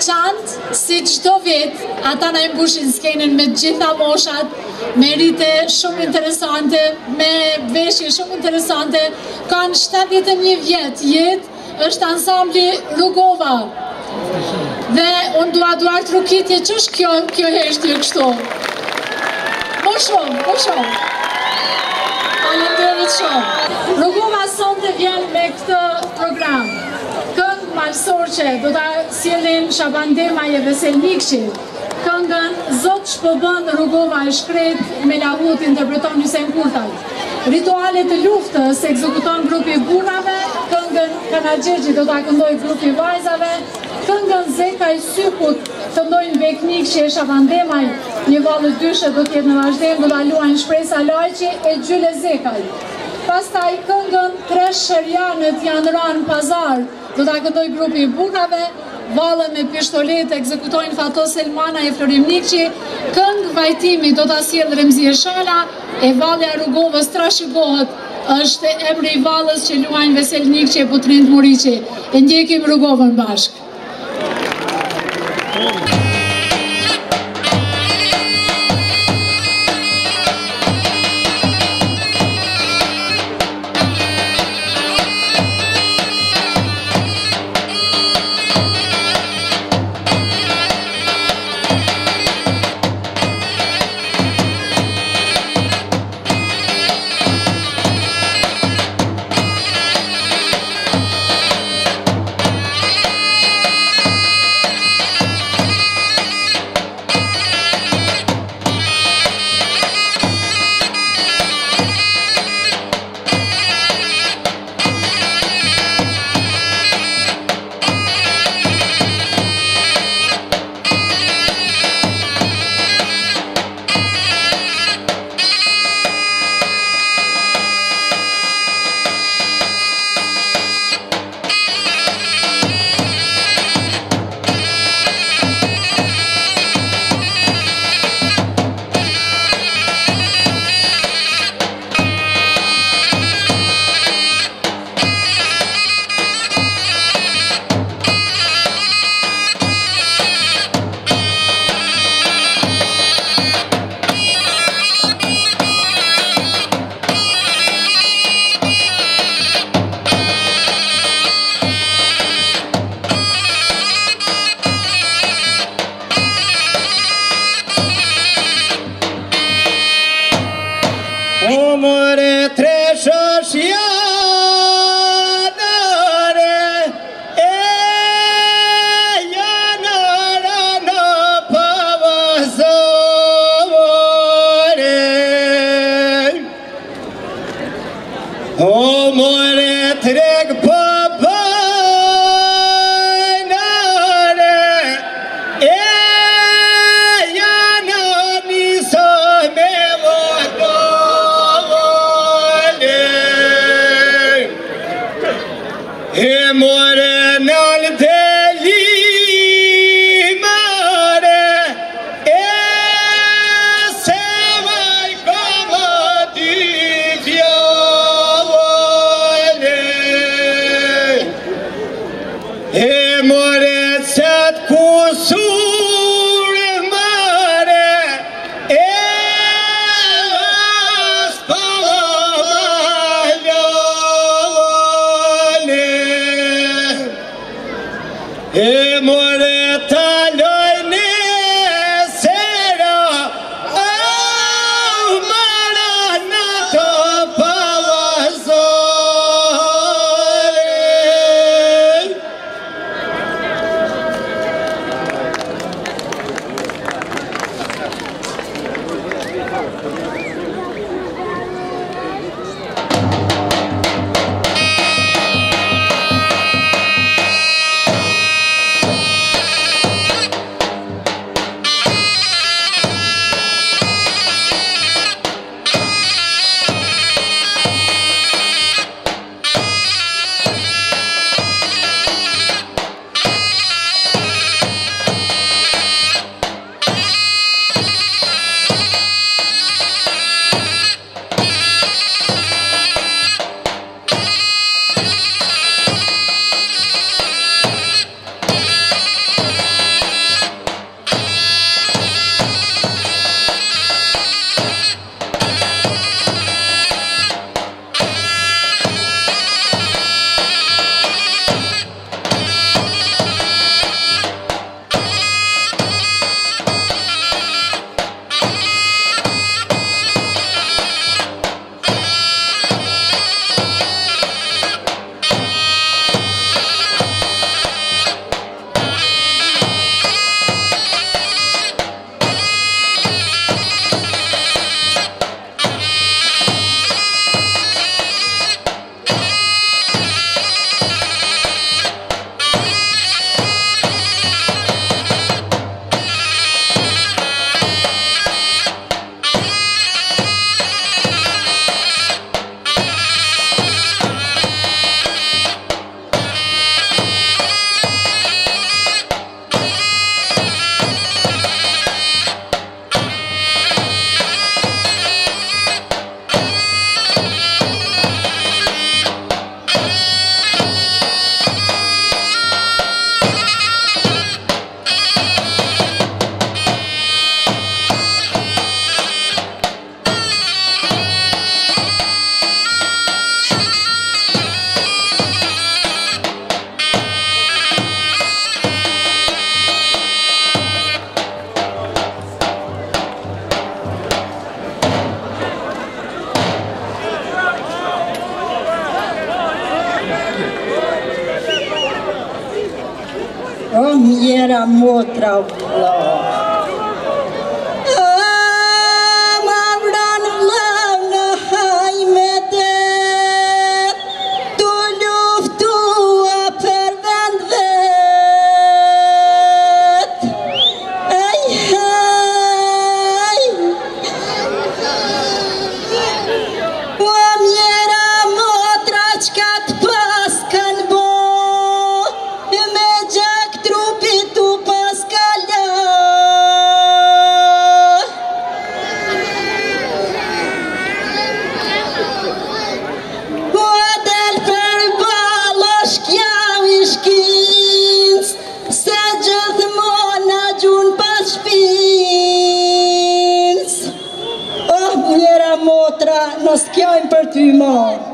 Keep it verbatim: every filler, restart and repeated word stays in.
veçantë, si çdo vit, ata na mbushin skenën me gjitha moshat, me rite shumë interesante, me veshje shumë interesante, kanë shtatëdhjetë e një vjet jetë, është ansambli Rugova. Dhe unë dua duart rukitje që është kjo, kjo heshtje kështu. Më shumë, më shumë. Faleminderit shumë. Rugova sonte vjen me këtë program. Këngë malsorqe do ta sjellin Shaban Demaj e Veselnikçi. Këngën Zot shpëbën Rugova e shkret me lahut interpreton Hysem Kurtaj. Ritualet të luftës ekzekuton grupi burrave, këngën Kanaxhexhi do ta këndoj grupi vajzave, këngën Zeka i Sykut këndojnë Beknikçi e Shaban Demaj, një vallë dyshe do t'jetë në vazhdim, do ta luajnë Shpresa Lajqi e Gjyle Zekaj. Pastaj këngën Tre Shërjanët janë ranë pazar, do ta këndoj grupi burrave, vallën me pistolet ekzekutojnë Fatos Selmana e Florim Nikçi, këngë vajtimi do ta sjellë Remzie Shala, e vallja Rugovës trashëgohet, është emri i vallës që luajnë Veselnikçi e Putrind Muriqi. E ndjekim Rugovën bashkë. motra vlla. Ma vran vlla në hajmetet, tu luftua për vend vet. Ej, hej, o mjera motra qka t'pas kanë bo, me gjak trupit tu pas kalla. O del për balosh kja i shkinc, se gjithmona gjun pas shpinc. Oh, mjera motra, nos kjajnë për ty marë.